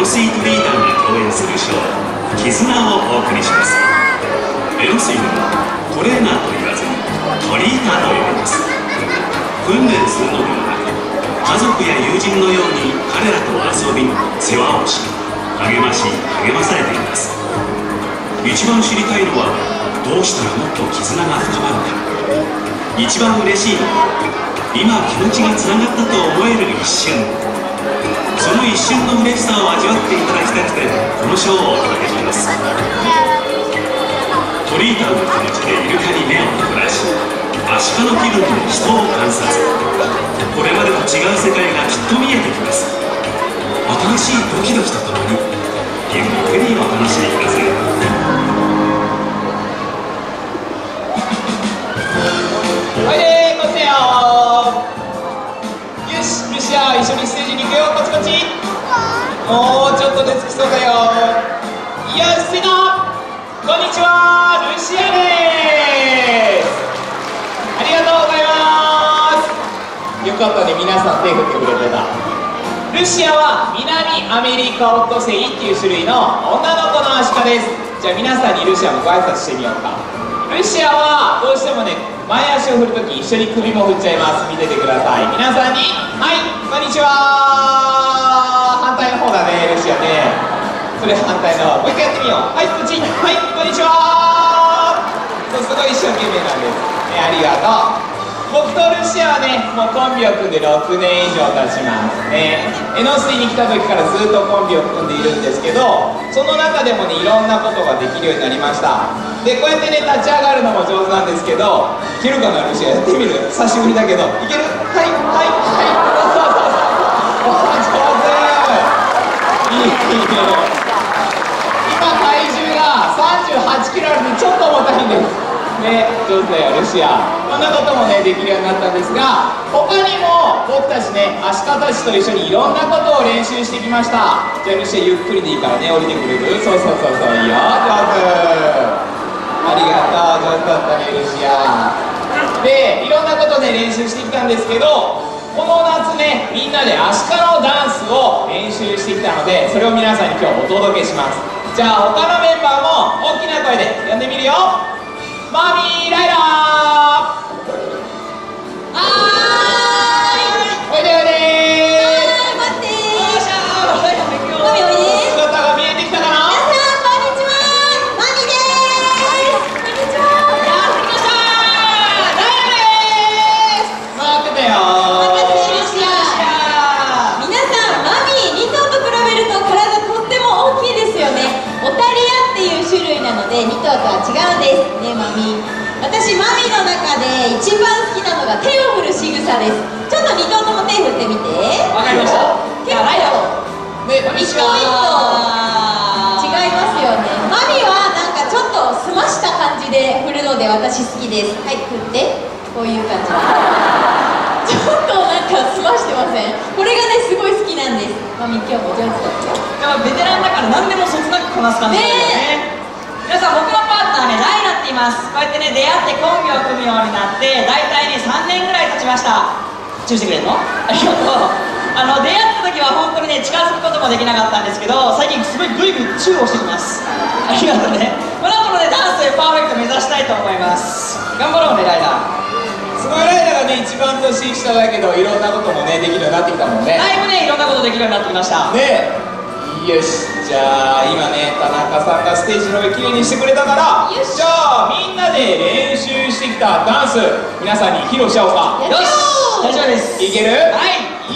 水トリーターが共演するショー「絆」をお送りします。エノスイムはトレーナーと言わずにトリーターと呼びます。訓練するのではなく、家族や友人のように彼らと遊び世話をし励まし励まされています。一番知りたいのはどうしたらもっと絆が深まるか。一番嬉しいのは今気持ちがつながったと思える一瞬。その一瞬の嬉しさを味わっていただきたくてこのショーをお届けします。トリーターの気持ちでイルカに目を凝らし、アシカの気分で人を観察。これまでと違う世界がきっと見えてきます。新しいドキドキとともにゆっくりお楽しみください。 おいでー、こっちよー。よし、ルシア一緒にステージに行くよ。こっちこっち。もうちょっとで着きそうだよ。よし、せーの、こんにちは、ルシアでーす。ありがとうございます。よかったね、皆さん手振ってくれてた。ルシアは南アメリカオットセイっていう種類の女の子のアシカです。じゃあ皆さんにルシアもご挨拶してみようか。ルシアはどうしてもね、前足を振るとき一緒に首も振っちゃいます。見ててください。皆さんに、はい、こんにちは。反対の方だね、ルシアね。それ反対の方、もう一回やってみよう。はい、こっち、はい、こんにちは。そう、すごい一生懸命なんですね。ありがとう。僕とルシアはね、もうコンビを組んで6年以上経ちますね。エノスイに来た時からずっとコンビを組んでいるんですけど、その中でもね、いろんなことができるようになりました。で、こうやってね、立ち上がるのも上手なんですけど、いけるかな、ルシア。やってみる。久しぶりだけど。いける？はい、はい、はい。上手。いいね。今、体重が38キロあるんで、ちょっと重たいんです。ね、上手だよ、ルシア。こんなこともね、できるようになったんですが、他にも僕たちね、アシカたちと一緒にいろんなことを練習してきました。じゃあルシア、ゆっくりでいいからね、降りてくれる？そうそうそうそう、いいよ、上手。ありがとう、上手だったね、ルシア。で、いろんなことね、練習してきたんですけど、この夏ね、みんなでアシカのダンスを練習してきたので、それを皆さんに今日お届けします。じゃあ他のメンバーも大きな声で呼んでみるよ。マミーライラー。はーい。おいでおいでー。 待ってー。 よいしょー。 マミおいでー。 姿が見えてきたかな。 皆さんこんにちは。マミでーす。こんにちは。 やってきましたー。ライラです。待ってたよー。 私ルシア。皆さん、マミ2頭と比べると体とっても大きいですよね。オタリアっていう種類なので2頭とは違うんですね。マミ、私マミの中で一番好きなのが手を振る仕草です。ちょっと2頭とも手振ってみて。 わかりました。 結構ね、こんにち一頭一は。 頭違いますよね。マミはなんかちょっと澄ました感じで振るので私好きです。はい、振って。こういう感じちょっとなんか澄ましてません？これがね、すごい好きなんです。マミ今日も上手だったよ。 やっぱベテランだから何でもそつなくこなす感じだよね。皆さん、僕のパートナーね、ライラって言います。こうやってね、出会ってコンビを組むようになって大体ね、3年ぐらい経ちました。チューしてくれるの？ありがとう。出会った時は本当にね、近づくこともできなかったんですけど、最近すごいグイグイチューをしてきます。ありがとうね。この後のね、ダンスでパーフェクト目指したいと思います。頑張ろうね、ライラ。 すごい。ライラがね、一番年下だけどいろんなこともね、できるようになってきたもんね。 だいぶね、いろんなことできるようになってきました。 ねえ、よし。じゃあ今ね、田中さんがステージの上きれいにしてくれたから、 よし。 じゃあみんなで練習してきたダンス皆さんに披露しちゃおうか。 やっちゃおう。 大丈夫です。 いける？はい。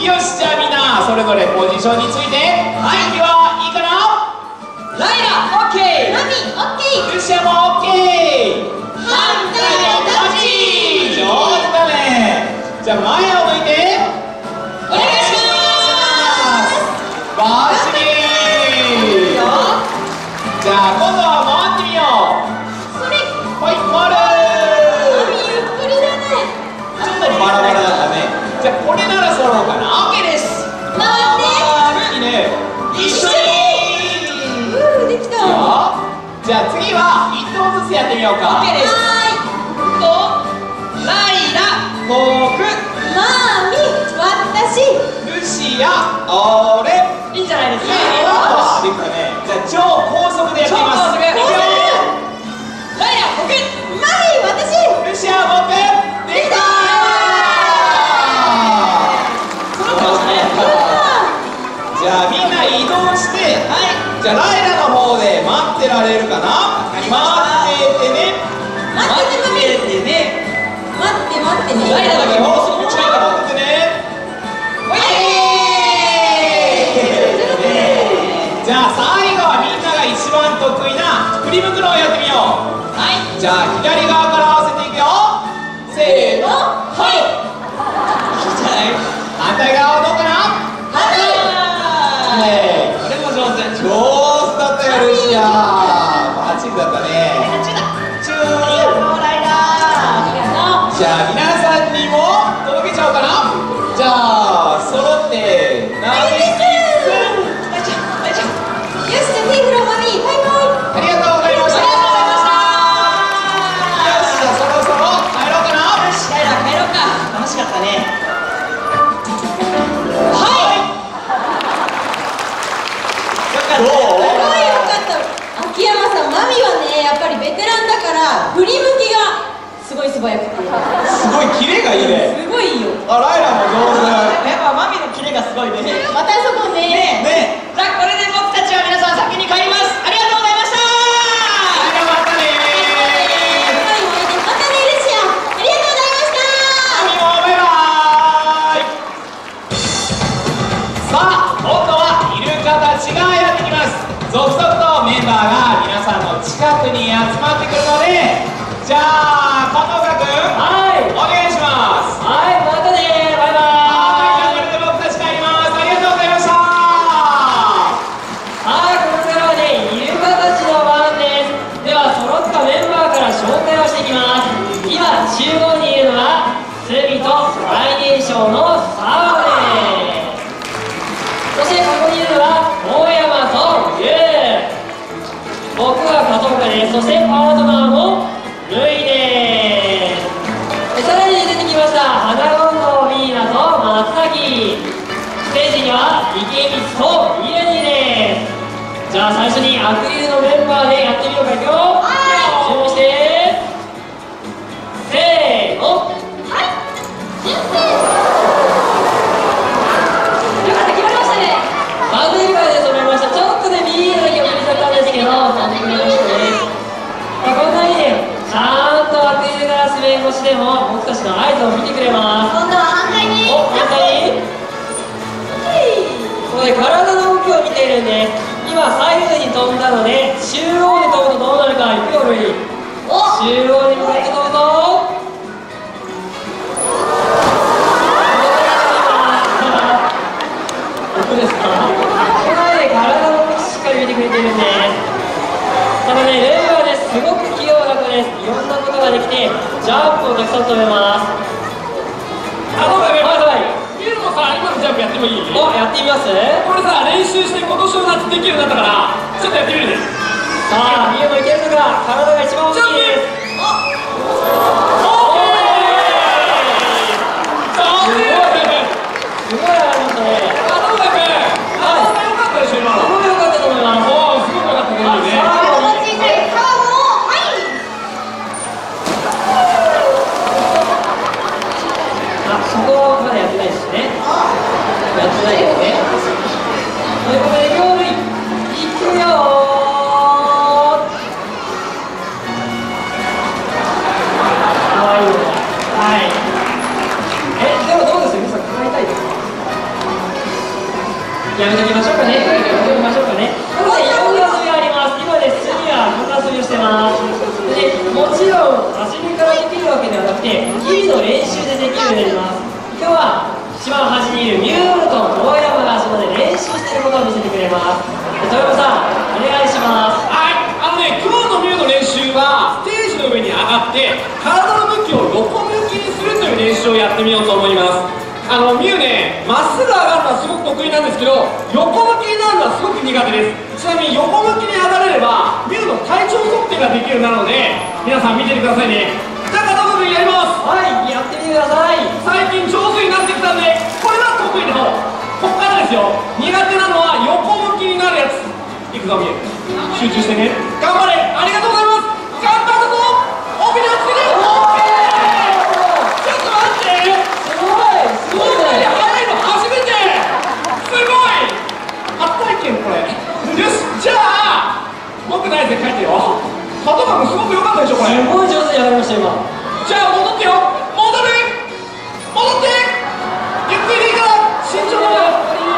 よし、じゃあみんなそれぞれポジションについて、はい、ではいいかな。 ライラ、オッケー。 マミオッケー。 ルシアもオッケー。反対のタッチ。上手だね。じゃあ前を向いてお願いします。 バッチリ。じゃあ今度は回ってみよう。 それ。 はい、回る。 マミゆっくりだね。 ちょっとバラバラだったね。じゃあこれなら揃うかな。 OK です。 回って。 いいね。一緒に。 できた。 じゃあ次は1頭ずつやってみようか。 OK です。ライラ、僕、 マミ、私、 ルシア、俺。 いいんじゃないですか。 よし。 動して、じゃあライラの方で待ってられるかな。待っててね。 待っててね。 ライラだけもうすぐ近いから待っててね。じゃあ最後はみんなが一番得意な振り袋をやってみよう。じゃあ左側から合わせていくよ。せーの、はい。反対側はどうかな。これも上手だったよルシア。バッチリだったね。じゃあ皆さんにも届けちゃおうかな。じゃあ揃ってナビキスよし、じゃあ手振ろうマミー。バイバイ。 ありがとうございました。よし、じゃあそろそろ帰ろうかな。 よし、帰ろうか。楽しかったね。 どう？ すごいよかった。秋山さん、マミはね、やっぱりベテランだから振り向きがすごい素早くて、 すごいキレがいいね。 すごいいいよ。 あ、ライラも上手だ。 やっぱマミのキレがすごいね。 またそこね。 ね。 じゃあこれで僕たちは皆さん先に帰ります。ありがとうございました。 またねまたねルシア。ありがとうございました。 マミもバイバイ。さあ、今度はイルカたちがやってきます。続々とメンバーが皆さんの近くに集まってくるので、じゃあ加藤くん、お願いします。 またね。バイバイ。 これで僕たち帰ります。ありがとうございました。 ここからはね、イルカたちの番です。では揃ったメンバーから紹介をしていきます。今中央にいるのはスミと最年少のサオです。そしてここにいるのは大山とユウ。僕は加藤です。そしてパートナーのルイです。さらに出てきました花ゴンのミーナと松崎。ステージには池光とイレニーです。じゃあ最初にアクリルのメンバーでやってみようか。いくよ。準備してせーの。よかった、決まりましたね。バズルカーで止めました。ちょっとねミーナだけ遅れちゃったんですけど、やってくれましたね。こんなにね、ちゃんとアクリルガラス面越しでも僕たちの合図を見てくれます。 今度は反対に。 反対にここで体の動きを見ているんです。今左右に飛んだので中央に飛ぶとどうなるか。いくよルイ。中央に向かって飛ぶぞ。僕ですか。ここで体の動きしっかり見てくれているんです。ただね、ルイはねすごく器用な子です。いろんなことができてジャンプをたくさん飛べます。 ユウもさ、今のジャンプやってもいい？ やってみます。 これさ、練習して今年の夏できるようになったからちょっとやってみるね。 さあ、ミユもいけるのか。体が一番大きいです。すごい上がりましたね。 加藤君、よかったでしょ今の。 すごい良かったと思います。 すごく良かったね。 そこまでやってないですね。やってないですね。ということで、ゴールいくよー。かわいいね。でもどうです？皆さん使いたいですか？やめときましょうかね。やめときましょうかね。ここでいろんな遊びがあります。今です。次はこんな遊びをしてます。で、もちろん初めからできるわけではなくて、日々の練習でできるようになります。今日は一番端にいるミューと大山がそこで練習していることを見せてくれます。豊山さん、お願いします。 今日のミュウの練習はステージの上に上がって体の向きを横向きにするという練習をやってみようと思います。ミュウね、まっすぐ上がるのはすごく得意なんですけど、横向きになるのはすごく苦手です。ちなみに横向きに上がれればミュウの体調測定ができるようになるので、皆さん見ててくださいね。じゃあ加藤君やります。 やってみてください。 最近上手になってきたんで、これは得意な方。ここからですよ。苦手なのは横向きになるやつ。いくぞミュウ、集中してね。頑張れ。ありがとうございます。頑張ったぞ。奥に落ち着いて。ちょっと待って。 すごいこんなに速いの初めて。すごい。初体験。これこれ。よし、じゃあ僕大ぜ書いてよ。パトカーもすごく良かったでしょこれ。 すごい上手にやりました今。 じゃあ戻ってよ、戻ってゆっくりでいいから慎重だよ。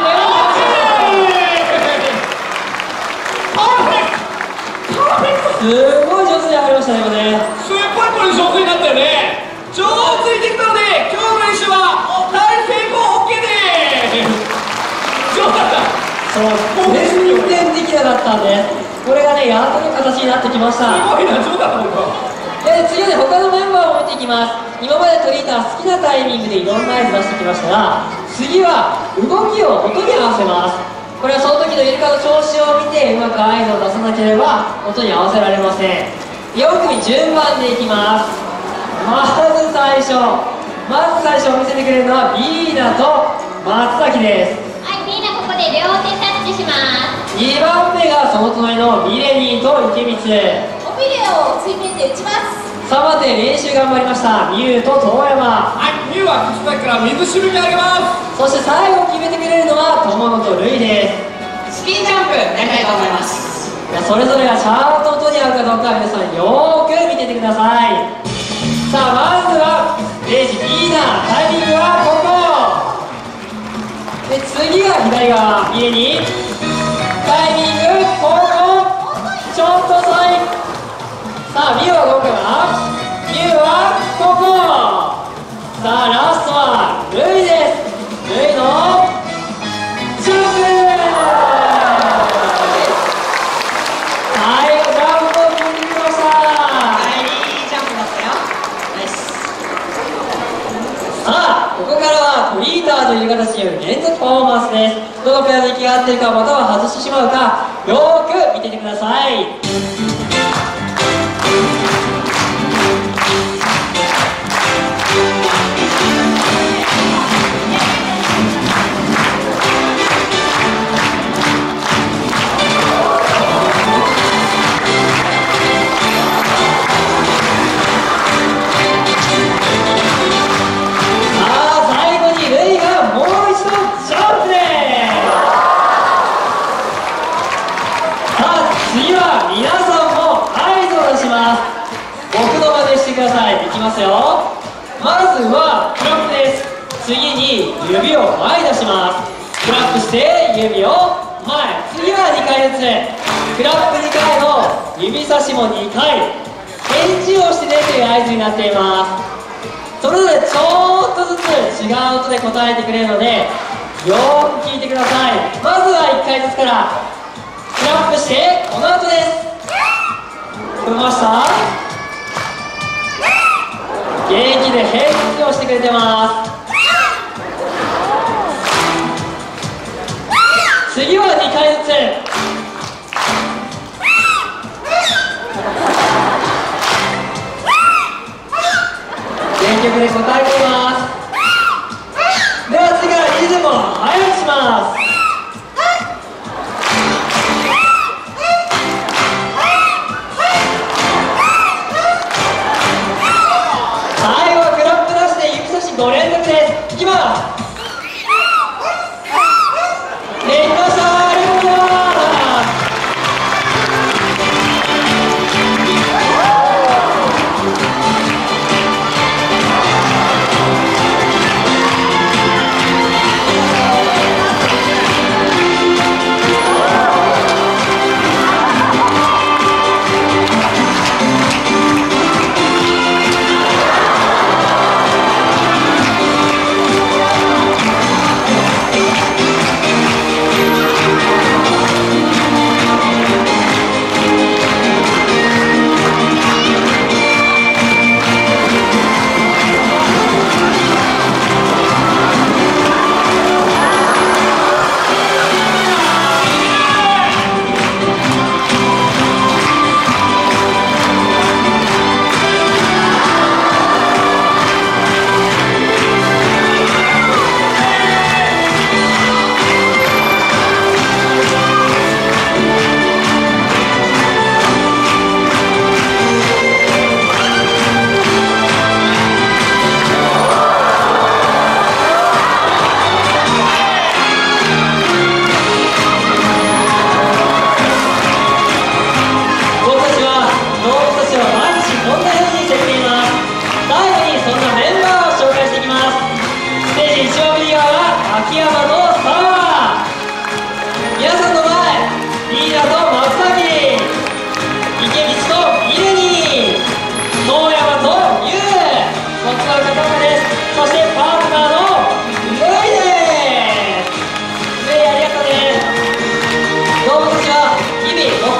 すごい上手に上がりましたね今ね。 すっごいこれ上手になったよね。上手にできたので今日の練習は大成功 OK です。上手だった。 そう全然できなかったんで、これがねやっとの形になってきました。 すごいな、上手だった本当。 次はね他のメンバーを見ていきます。今までトリーター好きなタイミングでいろんな合図出してきましたが、次は動きを音に合わせます。これはその時のイルカの調子を見てうまく合図を出さなければ音に合わせられません。4組順番でいきます。まず最初見せてくれるのはビーナと松崎です。 はい、みんなここで両手タッチします。 2番目がその隣のミレニーと池光。 おビデオを水面で打ちます。 3番手練習頑張りましたミュウと遠山。 はい、ミュウは口先から水しぶきあげます。 そして最後決めてくれるのは友野とルイです。 スピンジャンプやりたいと思います。 それぞれがちゃんと音に合うかどうか皆さんよーく見ててください。さあまずはステージリーダー、タイミングはここで、次は左側ミレニー、タイミングここ、ちょっと遅い。さあミュウはどこかな、ミュウはここ。さあラストはルイです。ルイのジャンプ。はい、ジャンプを決めてきました。 はい、いいジャンプだったよ。ナイス。 さあ、ここからはトリーターという形による連続パフォーマンスです。どのペアの息が合っているか、または外してしまうか、よーく見ててください。いきますよ。まずはクラップです。次に指を前に出します。クラップして指を前、次は2回ずつクラップ2回の指差しも2回返事をしてねという合図になっています。それぞれちょっとずつ違う音で答えてくれるのでよーく聞いてください。まずは1回ずつからクラップしてこの後です。聞こえました？元気で返事をしてくれてます。次は2回ずつ原曲で答えています。では次はリズムを速くします。最後はクラップ出して指差し5連続に残